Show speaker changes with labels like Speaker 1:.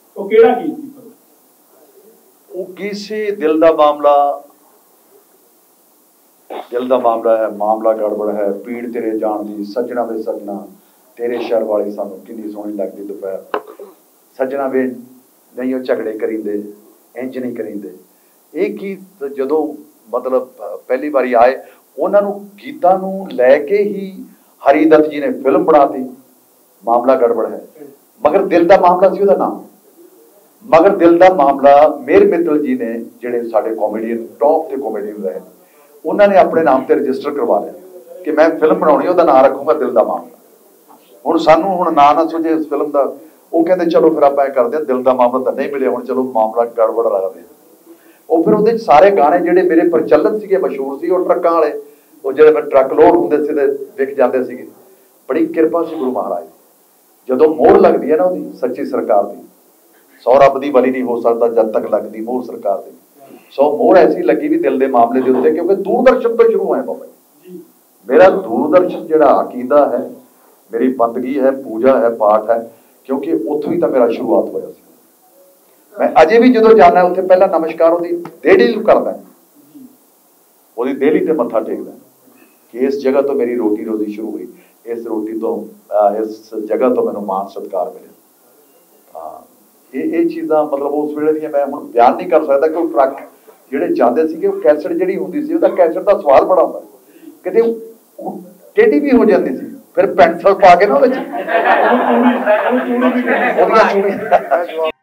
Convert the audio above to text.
Speaker 1: ਉਹ ਕਿਹੜਾ ਗੀਤ ਸੀ?
Speaker 2: ਉਹ ਕੀ ਸੀ? ਦਿਲ ਦਾ ਮਾਮਲਾ ਹੈ, ਮਾਮਲਾ ਗੜਬੜ ਹੈ, ਪੀੜ ਤੇਰੇ ਜਾਣ ਦੀ, ਸੱਜਣਾ ਵੇ ਸੱਜਣਾ तेरे शहर वाली सानू कितनी सोहनी लगती दोपहर, सज्जना वे नहीं वो झगड़े करींदे, इंज नहीं करींदे। ये गीत जदों मतलब पहली बारी आए उन्होंने गीतां नूं लैके ही हरी दत्त जी ने फिल्म बनाती मामला गड़बड़ है। मगर दिल दा मामला सी उहदा नाम, मगर दिल दा मामला मेहर मित्तल जी ने जिहड़े साडे कॉमेडियन टॉप के कॉमेडियन रहे उन्होंने अपने नाम से रजिस्टर करवा लिया कि मैं फिल्म बनाउणी उहदा नाम रखूंगा दिल दा मामला। ਹੁਣ ਸਾਨੂੰ ਹੁਣ ਨਾ ਸੁਝੇ ਇਸ ਫਿਲਮ ਦਾ, ਉਹ ਕਹਿੰਦੇ ਚਲੋ ਫਿਰ ਆਪਾਂ ਇਹ ਕਰਦੇ ਹਾਂ, ਦਿਲ ਦਾ ਮਾਮਲਾ ਤਾਂ ਨਹੀਂ ਮਿਲਿਆ, ਹੁਣ ਚਲੋ ਮਾਮਲਾ ਗੜਬੜ ਰੱਖਦੇ। ਉਹ ਫਿਰ ਉਹਦੇ ਸਾਰੇ ਗਾਣੇ ਜਿਹੜੇ ਮੇਰੇ ਪ੍ਰਚਲਿਤ ਸੀਗੇ, ਮਸ਼ਹੂਰ ਸੀ, ਉਹ ਟਰੱਕਾਂ ਵਾਲੇ, ਉਹ ਜਿਹੜੇ ਫਿਰ ਟਰੱਕ ਲੋਡ ਹੁੰਦੇ ਸੀ ਤੇ ਵਿਕ ਜਾਂਦੇ ਸੀਗੇ। ਬੜੀ ਕਿਰਪਾ ਸੀ ਗੁਰੂ ਮਹਾਰਾਜ ਦੀ। ਜਦੋਂ ਮੋਹਰ ਲੱਗਦੀ ਹੈ ਨਾ ਉਹਦੀ ਸੱਚੀ ਸਰਕਾਰ ਦੀ, ਸੌ ਰੱਬ ਦੀ ਬਲੀ ਨਹੀਂ ਹੋ ਸਕਦਾ ਜਦ ਤੱਕ ਲੱਗਦੀ ਮੋਹਰ ਸਰਕਾਰ ਦੀ। ਸੋ ਮੋਹਰ ਐਸੀ ਲੱਗੀ ਵੀ ਦਿਲ ਦੇ ਮਾਮਲੇ ਦੇ ਉੱਤੇ, ਕਿਉਂਕਿ ਦੂਰਦਰਸ਼ਨ ਤੋਂ ਸ਼ੁਰੂ ਹੋਇਆ ਬਾਬਾ ਜੀ। ਮੇਰਾ ਦੂਰਦਰਸ਼ਨ ਜਿਹੜਾ ਅਕੀਦਾ ਹੈ, मेरी बंदगी है, पूजा है, पाठ है, क्योंकि उत्थों ही तो मेरा शुरुआत होया सी। मैं अजे भी जो जाना उत्थे पहला नमस्कार उहदी देहड़ी नूं करदा, उहदी देहड़ी ते मत्था टेकदा कि इस जगह तो मेरी रोटी रोजी शुरू हुई, इस रोटी तो इस जगह तो मैनूं मान सत्कार मिले। हाँ, ये चीज़ां मतलब उस वेले दी मैं हुण बयान नहीं कर सकदा कि ट्रक जिहड़े जांदे सीगे, कैसेट जिहड़ी हुंदी सी उहदा कैसेट दा स्वाद बड़ा हुंदा, किते टेढ़ी भी हो जाती सी, फिर पेंसिल पा के ना